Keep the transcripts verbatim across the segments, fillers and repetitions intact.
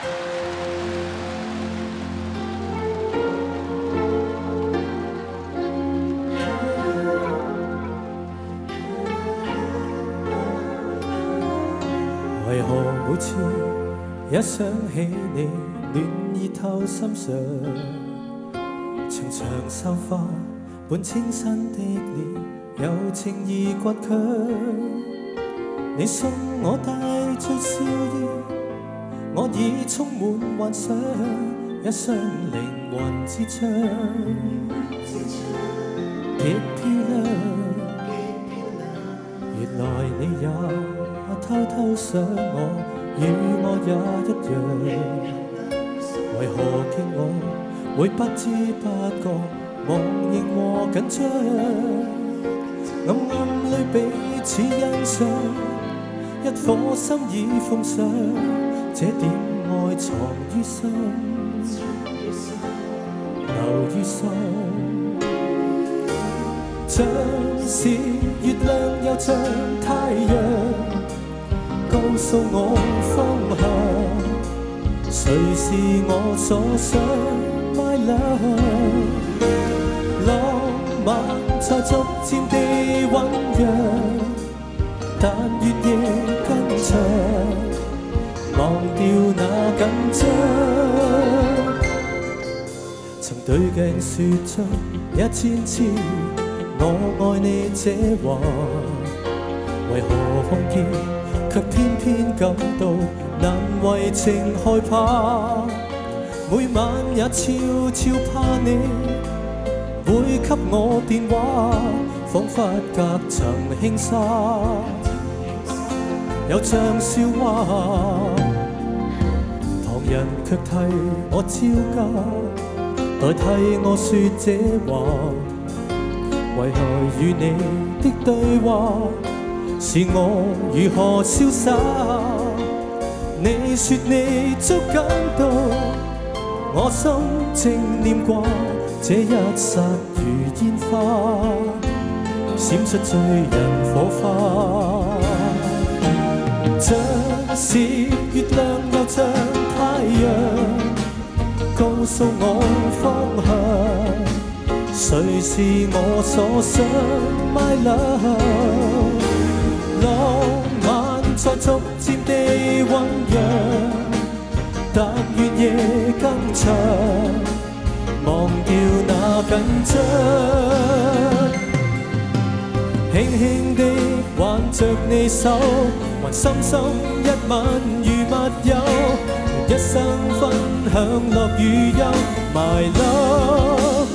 为何每次一想起你，暖意透心上？情长秀发本清新的脸，有情意倔强。你送我帶着笑意，我已充滿幻想，一雙靈魂之窗，極漂亮。原來你也偷偷想我，與我也一樣。為何見我會不知不覺忘形和緊張？暗暗裏彼此欣賞，一顆心已奉上，這點愛藏於心，留於心。像是月亮又像太陽，告訴我方向，誰是我所想 My love， 浪漫在逐漸地醞釀，但越夜更長，忘掉那緊張。曾對鏡說着一千次我愛你這話，為何看見卻偏偏感到難為情害怕？每晚也悄悄怕你會給我電話，彷彿隔層輕紗，又像笑話。旁人卻替我招架，代替我說這話。為何與你的對話是我如何瀟灑？你說你捉緊到我心，正念掛這一剎如煙花，閃出醉人火花。像是月亮又像太陽，告訴我方向，誰是我所想 My love， 浪漫在逐漸地醞釀，但願夜更長，忘掉那緊張。輕輕地挽着你手，還深深一吻如密友，一生分享樂與憂 My love。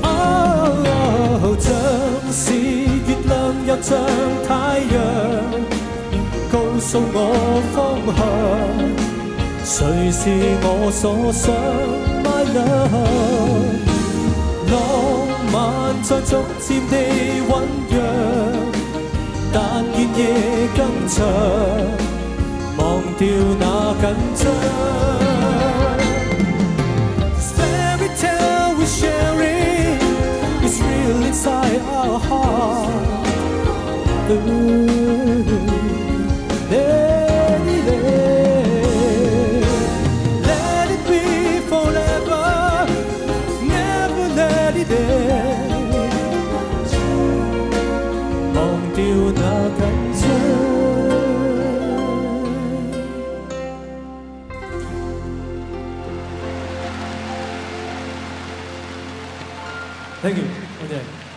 像是月亮又像太陽，告訴我方向，誰是我所想 My love。 浪漫在逐漸地醞釀，但願夜更長，忘掉那緊張。Inside our heart, ooh, let it, let it be forever, never let it end， 忘掉那緊張。Thank you，多謝。